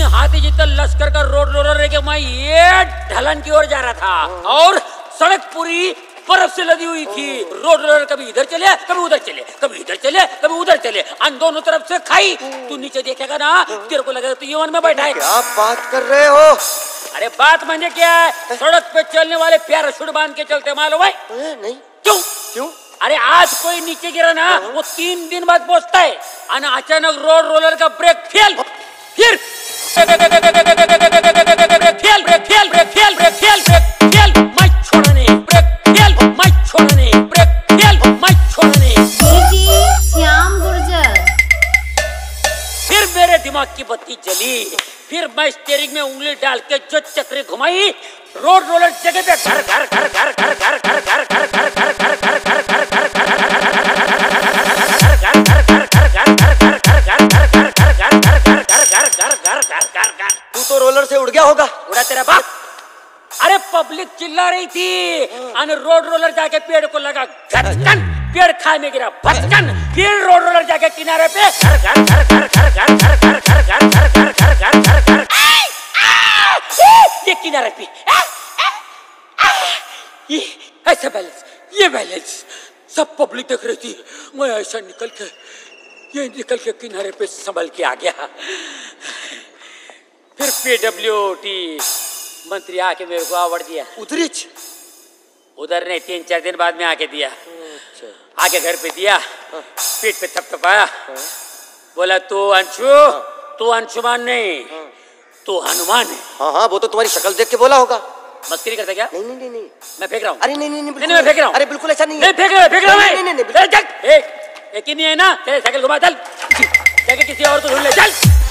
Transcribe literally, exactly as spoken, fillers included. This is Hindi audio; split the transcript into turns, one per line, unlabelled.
हाथी जितना लश्कर का रोड रोलर लेके मैं ये ढलान की ओर जा रहा था और सड़क पूरी बर्फ से लदी हुई थी। रोड रोलर कभी इधर चले कभी उधर चले, कभी इधर चले कभी उधर चले, अन दोनों तरफ से खाई। तू नीचे देखेगा ना तेरे को लगेगा तू यवन में बैठा है।
क्या बात कर रहे हो?
अरे बात माने क्या है, सड़क पे चलने वाले पैराशूट बांध के चलते मालूम है?
नहीं।
क्यों
क्यों?
अरे आज कोई नीचे गिरा ना वो तीन दिन बाद पहुंचता है। और अचानक रोड रोलर का ब्रेक फेल, फिर fail brake fail brake fail brake fail brake fail मैं छोड़ने ब्रेक फेल मैं छोड़ने ब्रेक फेल मैं छोड़ने।
श्याम गुर्जर।
फिर मेरे दिमाग की बत्ती जली, फिर मैं स्टीयरिंग में उंगली डाल के जो चक्री घुमाई, रोड रोलर जगह पे घर घर घर घर घर घर घर घर घर घर घर घर घर घर घर घर
तू तो रोलर से उड़ गया होगा।
उड़ा तेरा बाप। अरे पब्लिक चिल्ला रही थी और रोड रोलर जाके पेड़ को लगा घटकन, पेड़ खाई में गिरा भटकन, फिर रोड रोलर जाके किनारे पे घर घर घर घर घर घर घर घर घर घर घर घर घर घर घर घर ये किनारे पे ये ऐसा बैलेंस, ये बैलेंस सब पब्लिक देख रही थी। मैं ऐसा निकल के ये निकल के किनारे पे संभल के आ गया। फिर पीडब्ल्यूडी मंत्री आके मेरे को अवार्ड दिया।
उधरी
उधर नहीं, तीन चार दिन बाद में आके दिया। आके घर पे दिया, पीठ पे थपथपाया, बोला तू अंशु, तू अंशुमान नहीं, तू हनुमान है।
हाँ हाँ वो तो तुम्हारी शक्ल देख के बोला होगा।
मस्करी करता क्या?
नहीं नहीं नहीं नहीं
मैं फेंक रहा हूँ।
अरे नहीं नहीं नहीं
नहीं मैं फेंक रहा हूँ।
अरे बिल्कुल ऐसा नहीं है।
नहीं फेंक रहा फेंक रहा
नहीं नहीं नहीं
एक एक ही नहीं है ना, तेरे साइकिल घुमा चल, जाके किसी और को ढूंढ ले चल।